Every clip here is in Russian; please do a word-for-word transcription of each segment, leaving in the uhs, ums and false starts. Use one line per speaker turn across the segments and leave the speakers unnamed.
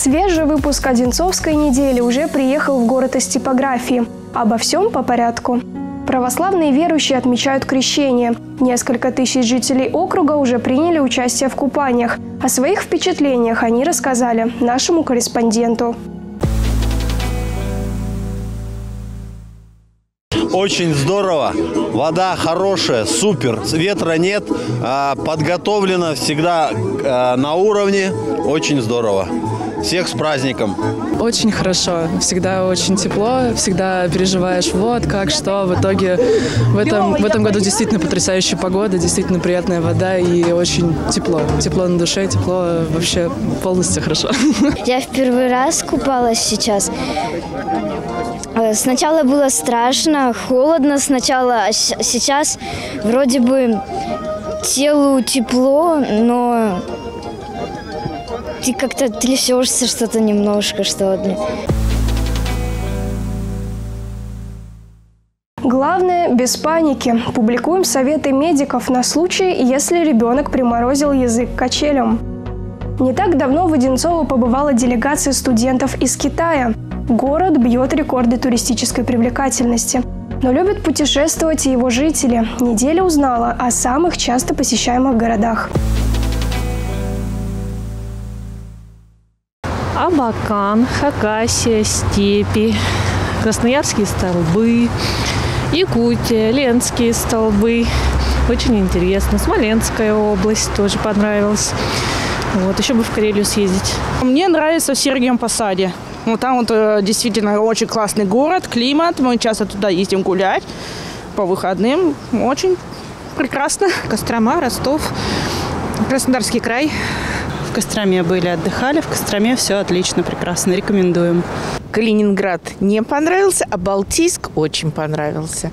Свежий выпуск Одинцовской недели уже приехал в город из типографии. Обо всем по порядку. Православные верующие отмечают крещение. Несколько тысяч жителей округа уже приняли участие в купаниях. О своих впечатлениях они рассказали нашему корреспонденту.
Очень здорово. Вода хорошая, супер. Ветра нет. Подготовлено всегда на уровне. Очень здорово. Всех с праздником.
Очень хорошо. Всегда очень тепло. Всегда переживаешь, вот как, что. В итоге в этом, в этом году действительно потрясающая погода, действительно приятная вода и очень тепло. Тепло на душе, тепло вообще полностью хорошо.
Я в первый раз купалась сейчас. Сначала было страшно, холодно сначала, а сейчас вроде бы телу тепло, но ты как-то трясешься что-то немножко, что ли.
Главное, без паники. Публикуем советы медиков на случай, если ребенок приморозил язык качелям. Не так давно в Одинцово побывала делегация студентов из Китая. Город бьет рекорды туристической привлекательности. Но любят путешествовать и его жители. Неделя узнала о самых часто посещаемых городах.
Абакан, Хакасия, степи, Красноярские столбы, Якутия, Ленские столбы. Очень интересно. Смоленская область тоже понравилась. Вот, еще бы в Карелию съездить.
Мне нравится в Сергиевом Посаде. Ну, там вот действительно очень классный город, климат. Мы часто туда ездим гулять по выходным. Очень прекрасно.
Кострома, Ростов, Краснодарский край. В Костроме были, отдыхали. В Костроме все отлично, прекрасно. Рекомендуем.
Калининград не понравился, а Балтийск очень понравился.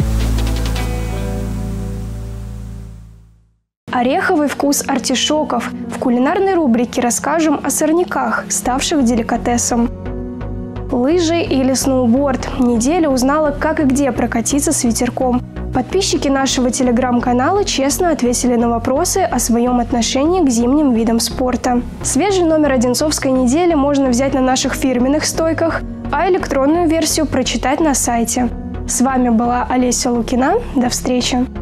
Ореховый вкус артишоков. В кулинарной рубрике расскажем о сорняках, ставших деликатесом. Лыжи или сноуборд. Неделя узнала, как и где прокатиться с ветерком. Подписчики нашего телеграм-канала честно ответили на вопросы о своем отношении к зимним видам спорта. Свежий номер Одинцовской недели можно взять на наших фирменных стойках, а электронную версию прочитать на сайте. С вами была Олеся Лукина. До встречи!